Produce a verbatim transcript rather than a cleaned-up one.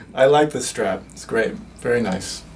I like this strap. It's great. Very nice.